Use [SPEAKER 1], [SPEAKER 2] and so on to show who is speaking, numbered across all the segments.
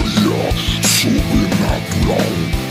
[SPEAKER 1] memória sobrenatural.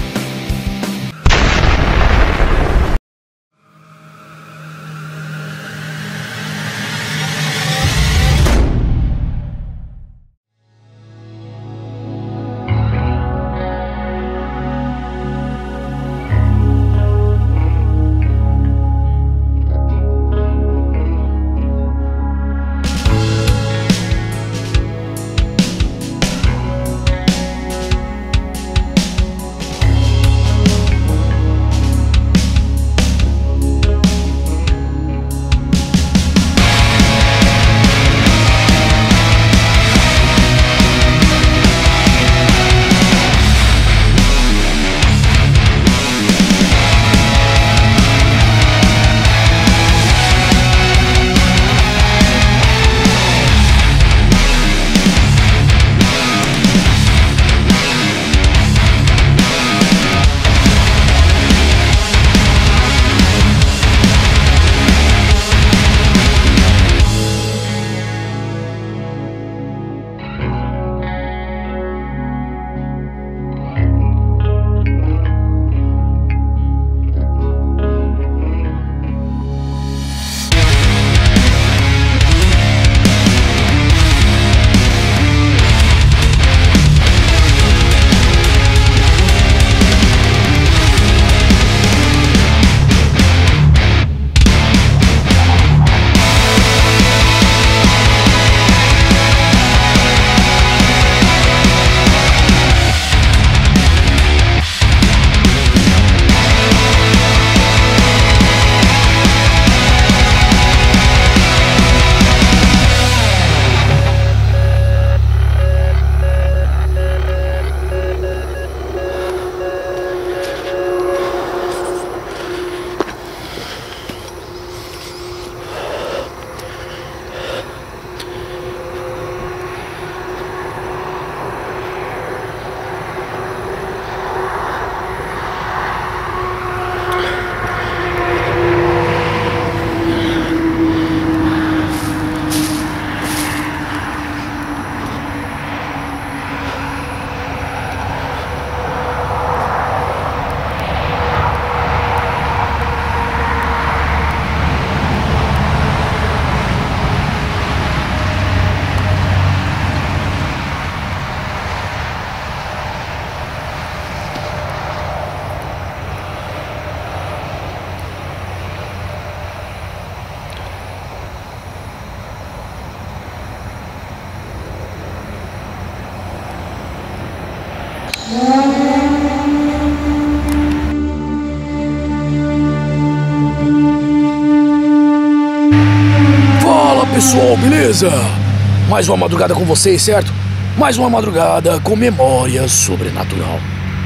[SPEAKER 2] Fala pessoal, beleza? Mais uma madrugada com vocês, certo? Mais uma madrugada com memória sobrenatural.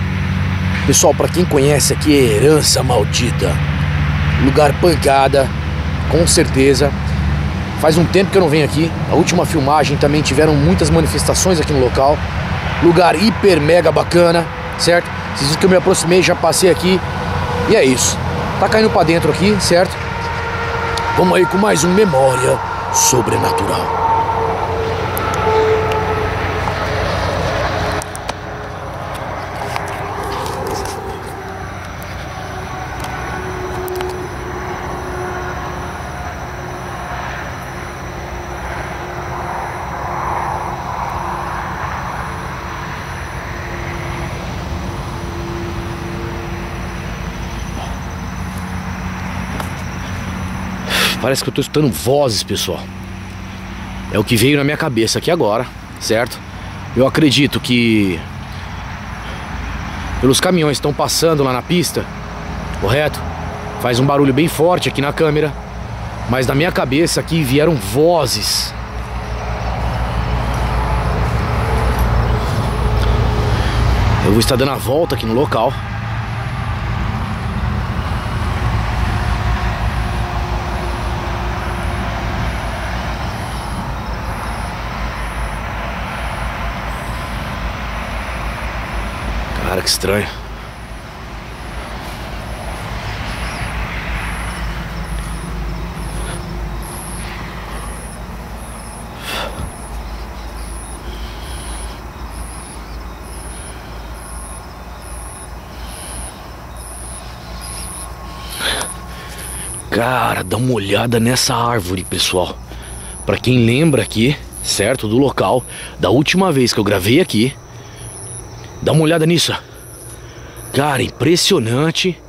[SPEAKER 2] Pessoal, pra quem conhece aqui é Herança Maldita, lugar pancada, com certeza. Faz um tempo que eu não venho aqui. A última filmagem também tiveram muitas manifestações aqui no local. Lugar hiper mega bacana, certo? Vocês viram que eu me aproximei, já passei aqui. E é isso. Tá caindo pra dentro aqui, certo? Vamos aí com mais um Memória Sobrenatural. Parece que eu tô escutando vozes, pessoal. É o que veio na minha cabeça aqui agora, certo? Eu acredito que pelos caminhões que estão passando lá na pista, correto? Faz um barulho bem forte aqui na câmera, mas na minha cabeça aqui vieram vozes. Eu vou estar dando a volta aqui no local. Cara, que estranho. Cara, dá uma olhada nessa árvore, pessoal. Pra quem lembra aqui, certo, do local, da última vez que eu gravei aqui, dá uma olhada nisso. Cara, impressionante.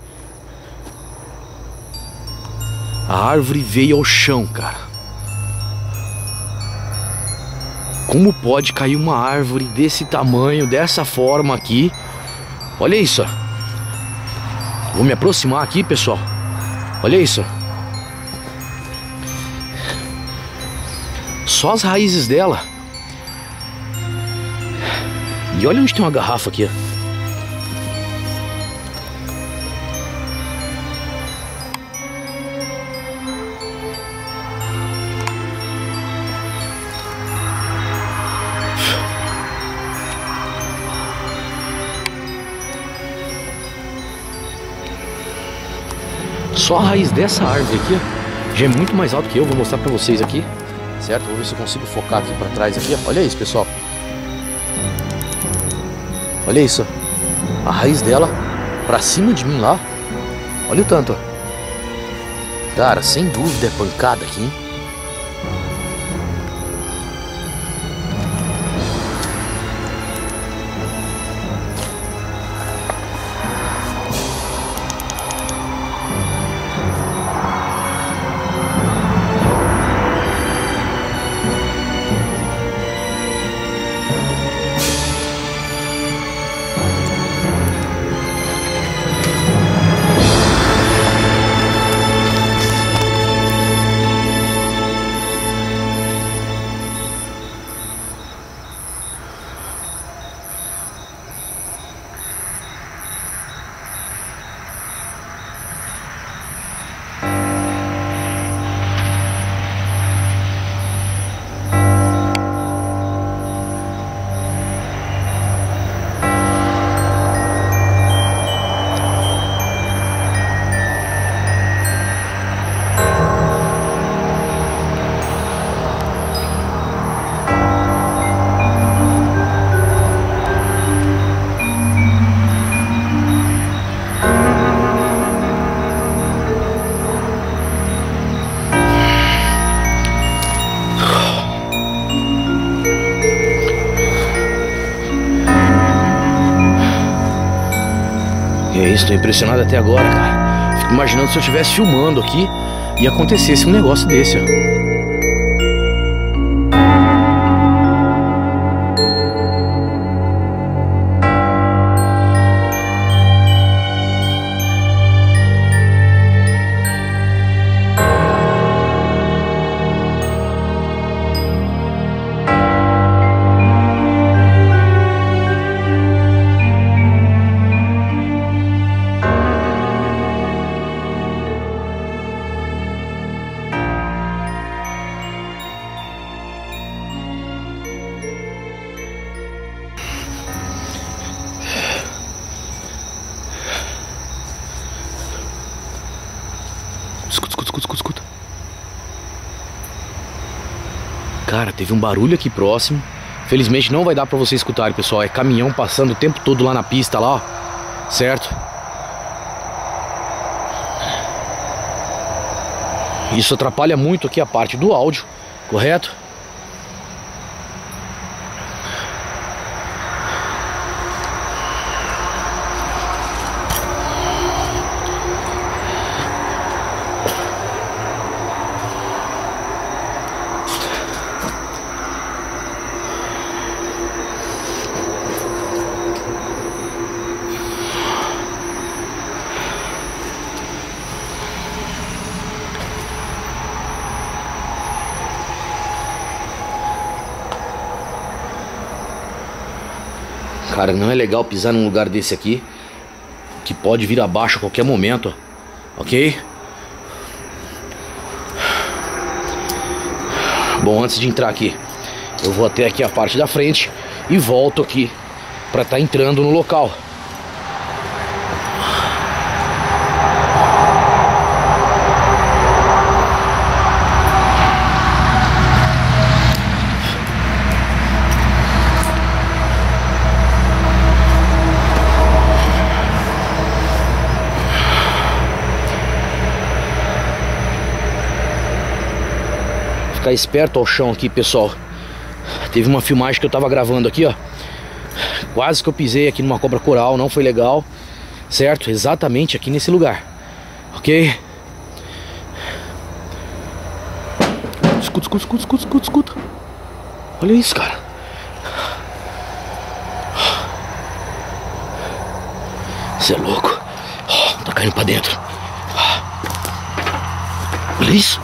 [SPEAKER 2] A árvore veio ao chão, cara. Como pode cair uma árvore desse tamanho, dessa forma aqui? Olha isso. Vou me aproximar aqui, pessoal. Olha isso. Só as raízes dela. E olha onde tem uma garrafa aqui, ó. Só a raiz dessa árvore aqui, ó, já é muito mais alto que eu. Vou mostrar pra vocês aqui, certo? Vou ver se eu consigo focar aqui pra trás aqui, ó. Olha isso, pessoal. Olha isso, ó. A raiz dela pra cima de mim lá. Olha o tanto, ó. Cara, sem dúvida é pancada aqui, hein? É isso, tô impressionado até agora, cara. Fico imaginando se eu estivesse filmando aqui e acontecesse um negócio desse, ó. Escuta. Cara, teve um barulho aqui próximo. Felizmente não vai dar pra vocês escutarem, pessoal. É caminhão passando o tempo todo lá na pista, lá, ó. Certo? Isso atrapalha muito aqui a parte do áudio, correto? Cara, não é legal pisar num lugar desse aqui, que pode vir abaixo a qualquer momento, ok? Bom, antes de entrar aqui, eu vou até aqui a parte da frente e volto aqui pra estar entrando no local. ficar esperto ao chão aqui, pessoal. Teve uma filmagem que eu tava gravando aqui, ó. Quase que eu pisei aqui numa cobra coral, não foi legal. Certo? Exatamente aqui nesse lugar. Ok? Escuta. Olha isso, cara. Você é louco. Tá caindo pra dentro. Olha isso.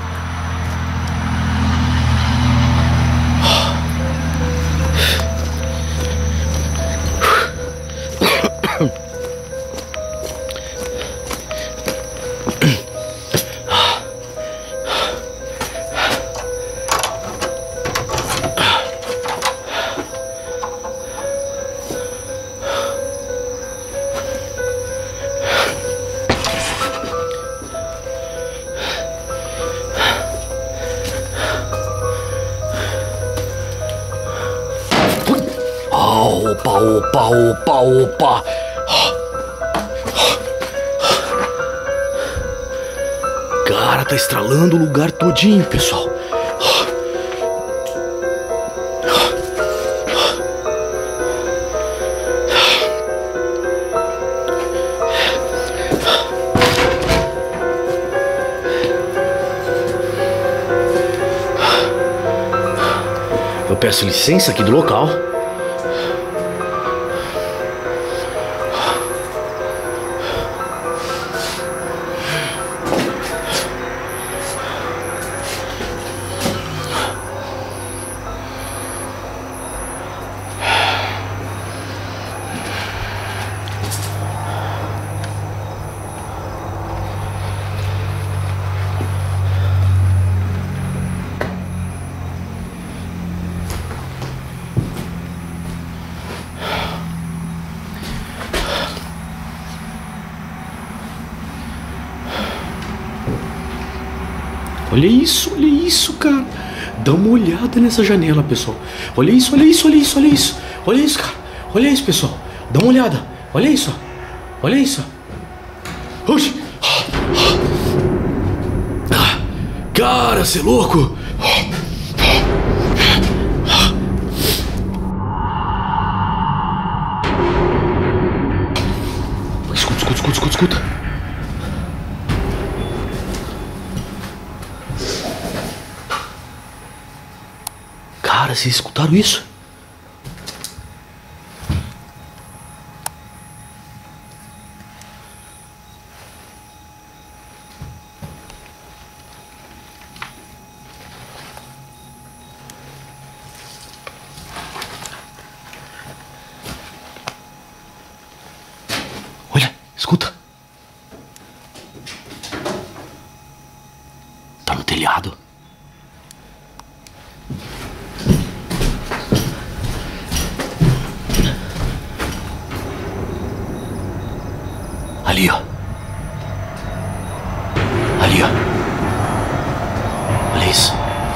[SPEAKER 2] Opa. Cara, tá estralando o lugar todinho, pessoal. Eu peço licença aqui do local. Olha isso, cara. Dá uma olhada nessa janela, pessoal. Olha isso, cara. Olha isso, pessoal. Dá uma olhada. Olha isso. Oxi. Cara, você é louco. Escuta. Cara, vocês escutaram isso? Olha, escuta. Tá no telhado. Ali, ó. Olha isso.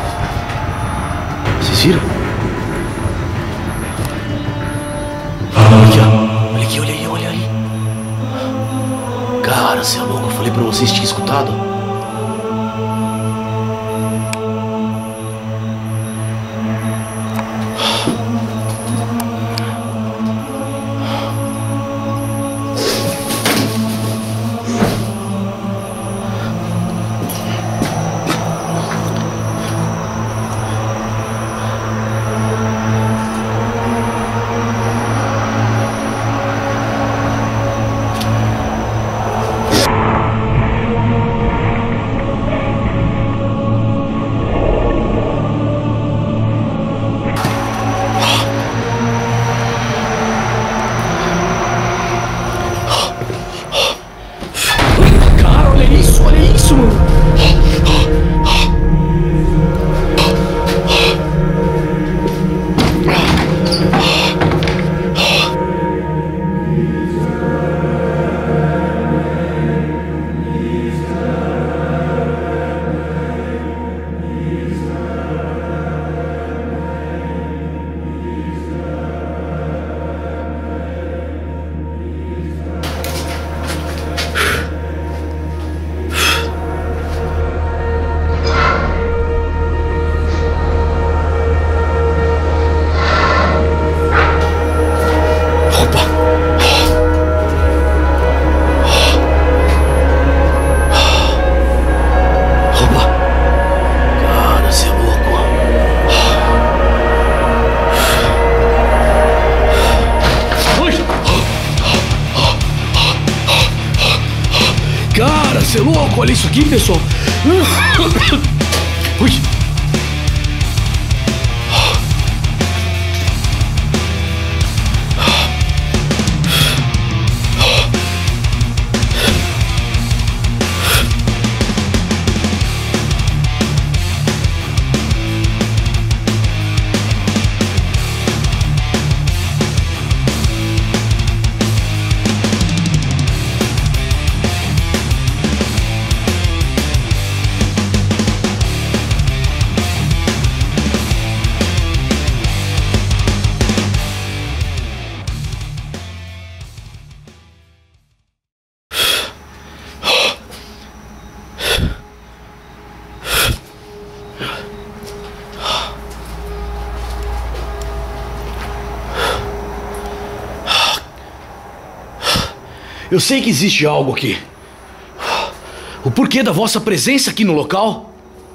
[SPEAKER 2] Vocês viram? Olha aí. Cara, você é louco. Eu falei pra vocês, tinham escutado? louco, olha isso aqui, pessoal. Ui. Eu sei que existe algo aqui. O porquê da vossa presença aqui no local?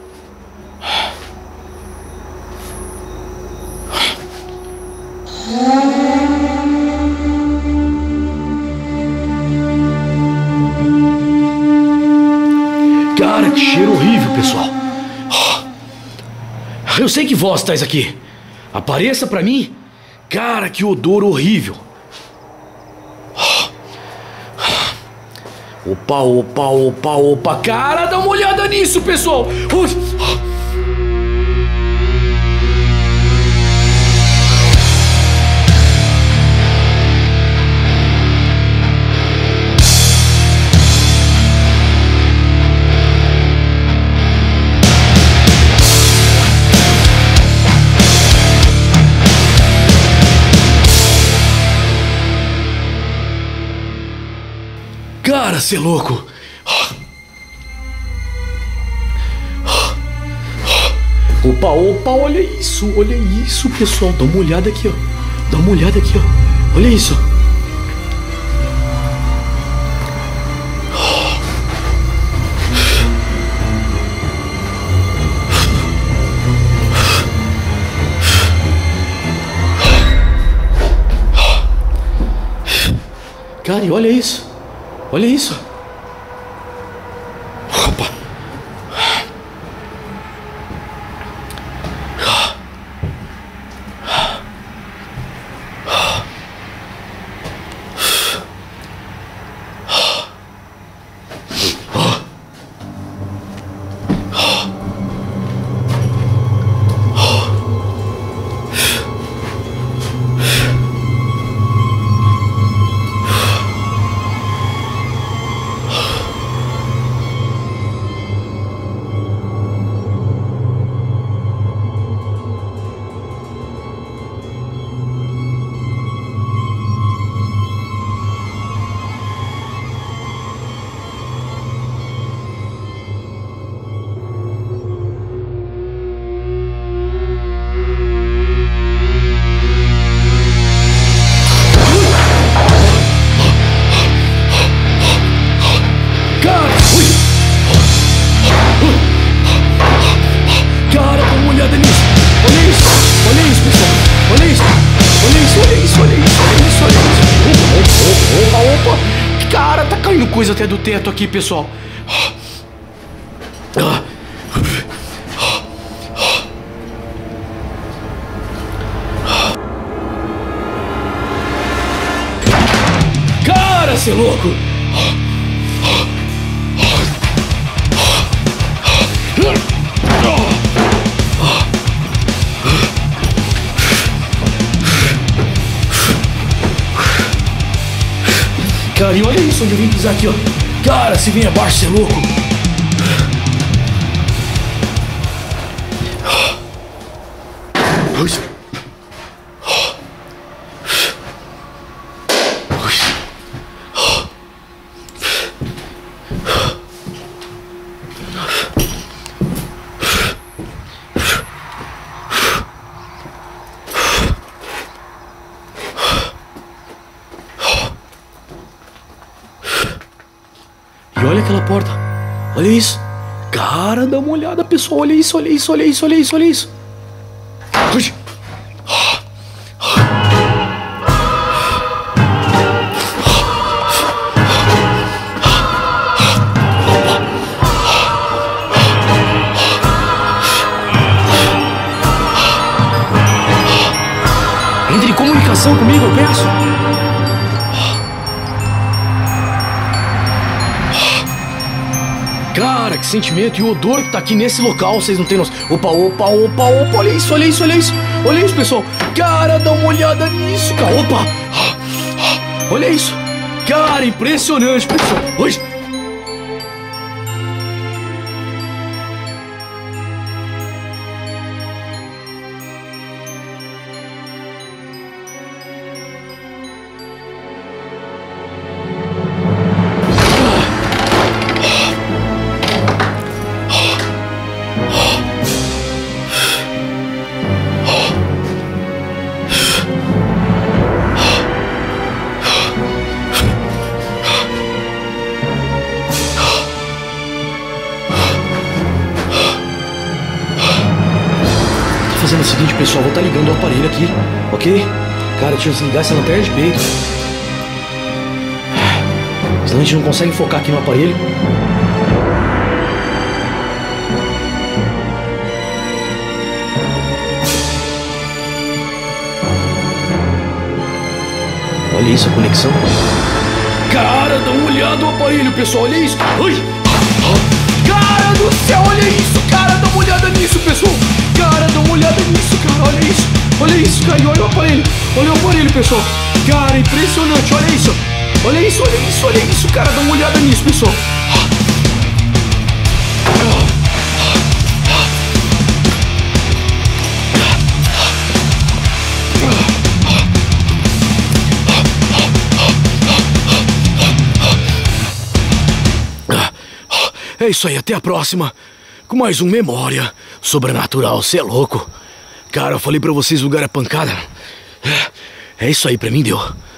[SPEAKER 2] Cara, que cheiro horrível, pessoal. Eu sei que vós estáis aqui. Apareça pra mim. Cara, que odor horrível. Opa, opa, opa, opa. Cara, dá uma olhada nisso, pessoal. Cara, cê é louco. Opa, opa, olha isso, pessoal. Dá uma olhada aqui, ó. Dá uma olhada aqui, ó. Olha isso. Cara, e olha isso. Olha isso. Opa. Cara, tá caindo coisa até do teto aqui, pessoal. Cara, cê é louco. Cara, e olha isso onde eu vim pisar aqui, ó. Cara, se vem abaixo, cê é louco. E olha aquela porta. Olha isso. Cara, dá uma olhada, pessoal. Olha isso, olha isso, olha isso, olha isso, olha isso. Entre em comunicação comigo, eu peço. Cara, que sentimento. E o odor que tá aqui nesse local, vocês não têm noção. Opa, opa, opa, opa. Olha isso, olha isso, olha isso. Olha isso, pessoal. Cara, dá uma olhada nisso, cara. Opa. Olha isso. Cara, impressionante, pessoal. Oi. Fazendo o seguinte, pessoal, vou estar ligando o aparelho aqui, ok? Cara, deixa eu desligar essa lanterna de peito. Senão a gente não consegue focar aqui no aparelho. Olha isso, a conexão. Cara, dá uma olhada no aparelho, pessoal, olha isso. Ai. Cara do céu, olha isso, cara, dá uma olhada nisso, pessoal. Cara, dá uma olhada nisso, cara, olha isso, cara, e olha o aparelho, pessoal. Cara, impressionante, olha isso, olha isso, cara, dá uma olhada nisso, pessoal. É isso aí, até a próxima. Com mais um Memória Sobrenatural, cê é louco. Cara, eu falei pra vocês, o lugar é pancada. É isso aí, pra mim deu.